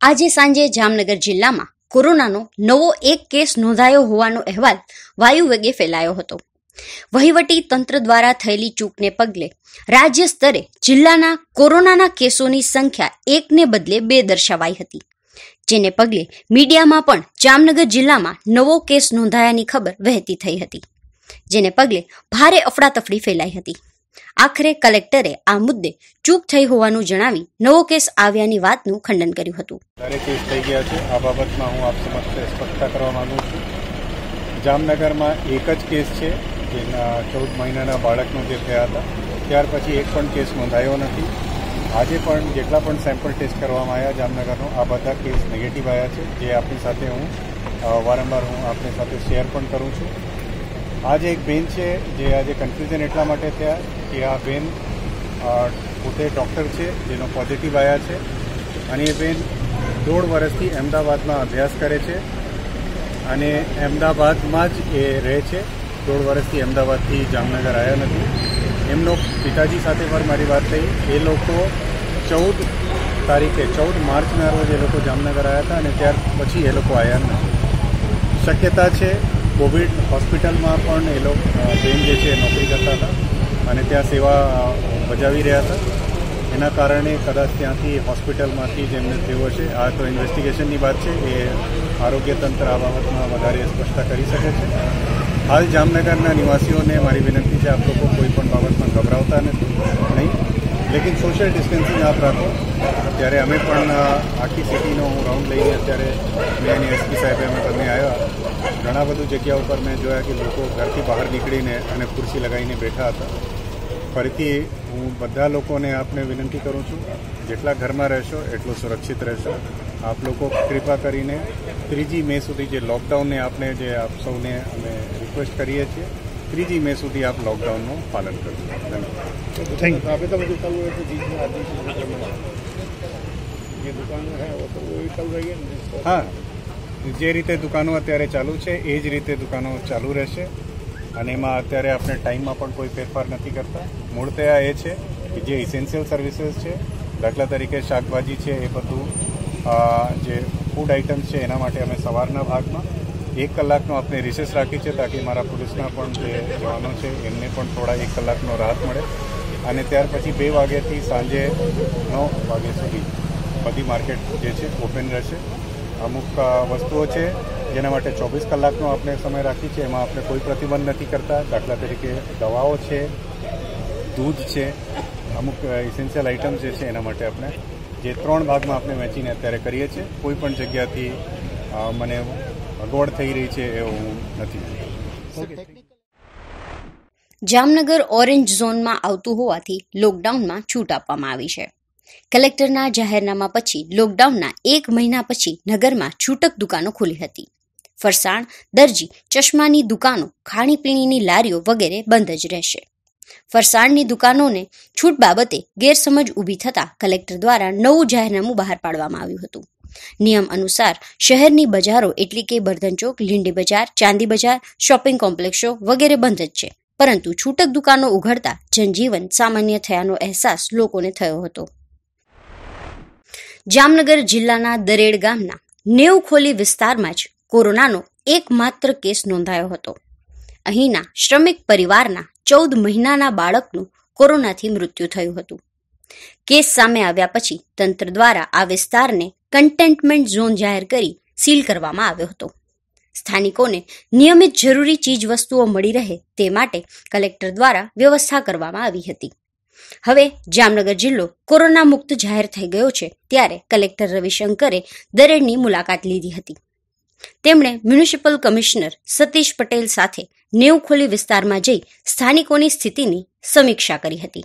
આજે સાંજે જામનગર જિલ્લામાં કોરોનાનો નવો એક કેસ નોંધાયો હોવાનો અહેવાલ વાયુવેગે ફેલાયો હતો. વહીવટી તંત્ર દ્વારા થયેલી ચૂકને પગલે રાજ્ય સ્તરે જિલ્લાના કોરોનાના કેસોની સંખ્યા એકને બદલે 2 દર્શાવાઈ હતી, જેને પગલે મીડિયામાં પણ જામનગર જિલ્લામાં નવો કેસ નોંધાયાની ખબર વહેતી થઈ હતી, જેને પગલે ભારે અફડાતફડી ફેલાઈ હતી. આખરે કલેક્ટરે આ મુદ્દે ચૂક થઈ હોવાનું જણાવી નવો કેસ આવ્યાની વાતનું ખંડન કર્યું હતું. દરેક કેસ થઈ ગયા છે. આ બાબતમાં હું આપ સમક્ષ સ્પષ્ટતા કરવા માંગુ છું. જામનગરમાં એક જ કેસ છે, જેના 14 મહિનાના બાળકનો જે થયા હતા. ત્યાર પછી એક પણ કેસ નોંધાયો નથી. આજે પણ જેટલા પણ સેમ્પલ ટેસ્ટ કરવામાં આવ્યા જામનગરનો, આ બધા કેસ નેગેટિવ આવ્યા છે, જે આપણી સાથે હું વારંવાર આપણી સાથે શેર પણ કરું છું. આજે એક બેન છે જે આજે કન્ફ્યુઝન એટલા માટે થયા કે આ બેન પોતે ડૉક્ટર છે જેનો પોઝિટિવ આવ્યા છે, અને એ બેન 1.5 વર્ષથી અમદાવાદમાં અભ્યાસ કરે છે અને અમદાવાદમાં જ એ રહે છે. 1.5 વર્ષથી અમદાવાદથી જામનગર આવ્યા નથી. એમનો પિતાજી સાથે પણ મારી વાત થઈ. એ લોકો 14 માર્ચના રોજ એ લોકો જામનગર આવ્યા હતા અને ત્યાર પછી એ લોકો આવ્યા નથી. શક્યતા છે કોવિડ હોસ્પિટલમાં પણ એ લોકો બેન જે છે નોકરી કરતા હતા અને ત્યાં સેવા બજાવી રહ્યા હતા. એના કારણે કદાચ ત્યાંથી હોસ્પિટલમાંથી જ એમને થયું હશે. આ તો ઇન્વેસ્ટિગેશનની વાત છે, એ આરોગ્ય તંત્ર આ બાબતમાં વધારે સ્પષ્ટતા કરી શકે છે. હાલ જામનગરના નિવાસીઓને મારી વિનંતી છે, આપ લોકો કોઈ પણ બાબતમાં ગભરાવતા નહીં, લેકિન સોશિયલ ડિસ્ટન્સિંગ આપ રાખો. ત્યારે અમે પણ આખી સિટીનો હું રાઉન્ડ લઈને અત્યારે મેં અને એસપી સાહેબે અમે બંને આવ્યા. ઘણા બધું જગ્યા ઉપર મેં જોયા કે લોકો ઘરથી બહાર નીકળીને અને ખુરશી લગાવીને બેઠા હતા. ફરીથી હું બધા લોકોને આપને વિનંતી કરું છું, જેટલા ઘરમાં રહેશો એટલું સુરક્ષિત રહેશો. આપ લોકો કૃપા કરીને 3 મે સુધી જે લોકડાઉનને આપણે જે આપ સૌને અમે રિક્વેસ્ટ કરીએ છીએ, 3 મે સુધી आप लॉकडाउन में पालन करते हैं. हाँ, જે રીતે દુકાનો અત્યારે ચાલુ છે એ જ રીતે દુકાનો ચાલુ રહેશે અને એમાં અત્યારે આપણે ટાઈમમાં પણ કોઈ ફેરફાર નથી કરતા. મૂળતયા એ છે કે જે ઇસેન્શિયલ સર્વિસીસ છે, દાખલા તરીકે શાકભાજી છે, એ બધું જે ફૂડ આઇટમ્સ છે એના માટે અમે સવારના ભાગમાં 1 કલાકનો આપણે રિસેસ રાખી છે, તાકી મારા પોલીસના પણ જે જવાનો છે એમને પણ થોડા 1 કલાકનો રાહત મળે. અને ત્યાર પછી 2 વાગ્યાથી સાંજે 9 વાગ્યા સુધી બધી માર્કેટ જે છે ઓપન રહેશે. અમુક વસ્તુઓ છે જેના માટે 24 કલાકનો આપણે સમય રાખી છે, એમાં આપણે કોઈ પ્રતિબંધ નથી કરતા. દાખલા તરીકે દવાઓ છે, દૂધ છે, અમુક ઇસેન્શિયલ આઇટમ્સ જે છે એના માટે આપણે જે 3 ભાગમાં આપણે વહેંચીને અત્યારે કરીએ છીએ. કોઈ પણ જગ્યાથી મને અગવડ થઈ રહી છે એવું નથી. જામનગર ઓરેન્જ ઝોનમાં આવતું હોવાથી લોકડાઉનમાં છૂટ આપવામાં આવી છે. કલેક્ટરના જાહેરનામા પછી લોકડાઉનના 1 મહિના પછી નગરમાં છૂટક દુકાનો ખુલી હતી. ફરસાણ, દરજી, ચશ્માની દુકાનો, ખાણીપીણીની લારીઓ વગેરે બંધ જ રહેશે. ફરસાણની દુકાનોને છૂટ બાબતે ગેરસમજ ઊભી થતાં કલેક્ટર દ્વારા નવું જાહેરનામું બહાર પાડવામાં આવ્યું હતું. નિયમ અનુસાર શહેરની બજારો એટલે કે બર્ધન ચોક, લીંડી બજાર, ચાંદી બજાર, શોપિંગ કોમ્પ્લેક્સો વગેરે બંધ જ છે, પરંતુ છૂટક દુકાનો ઉઘડતા જનજીવન સામાન્ય થયાનો અહેસાસ લોકોને થયો હતો. જામનગર જિલ્લાના દરેડ ગામના નેવખોલી વિસ્તારમાં જ કોરોનાનો એકમાત્ર કેસ નોંધાયો હતો. અહીંના શ્રમિક પરિવારના 14 મહિનાના બાળકનું કોરોનાથી મૃત્યુ થયું હતું. કેસ સામે આવ્યા પછી તંત્ર દ્વારા આ વિસ્તારને કન્ટેન્ટમેન્ટ ઝોન જાહેર કરી સીલ કરવામાં આવ્યો હતો. સ્થાનિકોને નિયમિત જરૂરી ચીજ વસ્તુઓ મળી રહે તે માટે કલેક્ટર દ્વારા વ્યવસ્થા કરવામાં આવી હતી. હવે જામનગર જિલ્લો કોરોના મુક્ત જાહેર થઈ ગયો છે, ત્યારે કલેક્ટર રવિશંકરે દરેડની મુલાકાત લીધી હતી. તેમણે મ્યુનિસિપલ કમિશનર સતીશ પટેલ સાથે નેવખોલી વિસ્તારમાં જઈ સ્થાનિકોની સ્થિતિની સમીક્ષા કરી હતી.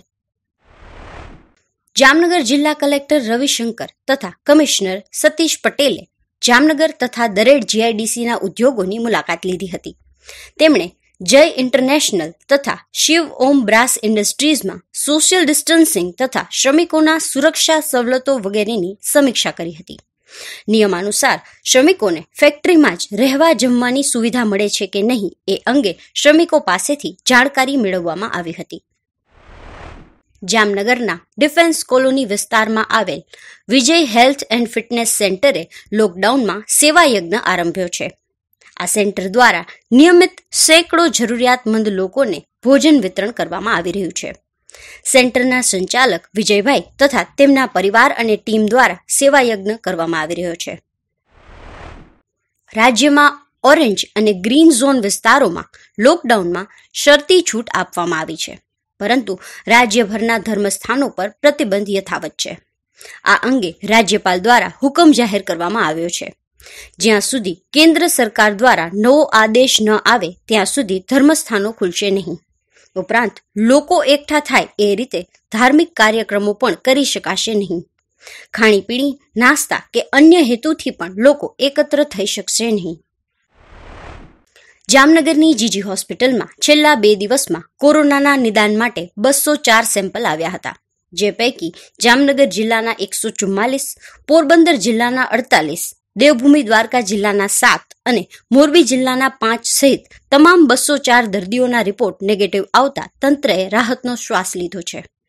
જામનગર જિલ્લા કલેક્ટર રવિશંકર તથા કમિશનર સતીશ પટેલે જામનગર તથા દરેડ જીઆઈડીસીના ઉદ્યોગોની મુલાકાત લીધી હતી. તેમણે જય ઇન્ટરનેશનલ તથા શિવ ઓમ બ્રાસ ઇન્ડસ્ટ્રીઝમાં સોશિયલ ડિસ્ટન્સિંગ તથા શ્રમિકોના સુરક્ષા સવલતો વગેરેની સમીક્ષા કરી હતી. નિયમાનુસાર શ્રમિકોને ફેક્ટરીમાં જ રહેવા જમવાની સુવિધા મળે છે કે નહીં એ અંગે શ્રમિકો પાસેથી જાણકારી મેળવવામાં આવી હતી. જામનગરના ડિફેન્સ કોલોની વિસ્તારમાં આવેલ વિજય હેલ્થ એન્ડ ફિટનેસ સેન્ટરે લોકડાઉનમાં સેવા યજ્ઞ આરંભ્યો છે. આ સેન્ટર દ્વારા નિયમિત સેંકડો જરૂરિયાતમંદ લોકોને ભોજન વિતરણ કરવામાં આવી રહ્યું છે. સેન્ટરના સંચાલક વિજયભાઈ તથા તેમના પરિવાર અને ટીમ દ્વારા સેવા યજ્ઞ કરવામાં આવી રહ્યો છે. રાજ્યમાં ઓરેન્જ અને ગ્રીન ઝોન વિસ્તારોમાં લોકડાઉનમાં શરતી છૂટ આપવામાં આવી છે, પરંતુ રાજ્યભરના ધર્મસ્થાનો પર પ્રતિબંધ યથાવત છે. આ અંગે રાજ્યપાલ દ્વારા હુકમ જાહેર કરવામાં આવ્યો છે. જ્યાં સુધી કેન્દ્ર સરકાર દ્વારા નવો આદેશ ન આવે ત્યાં સુધી ધર્મસ્થાનો ખુલશે નહીં. ઉપરાંત લોકો એકઠા થાય એ રીતે ધાર્મિક કાર્યક્રમો પણ કરી શકાશે નહીં. ખાણીપીણી, નાસ્તા કે અન્ય હેતુથી પણ લોકો એકત્ર થઈ શકશે નહીં. જામનગરની જીજી હોસ્પિટલમાં છેલ્લા 2 દિવસમાં કોરોનાના નિદાન માટે 204 સેમ્પલ આવ્યા હતા, જે પૈકી જામનગર જિલ્લાના 144, પોરબંદર જિલ્લાના 48, દેવભૂમિ દ્વારકા જિલ્લાના 7 અને મોરબી જિલ્લાના 5 સહિત તમામ 204 દર્દીઓના રિપોર્ટ નેગેટિવ આવતા તંત્રએ રાહતનો શ્વાસ લીધો છે.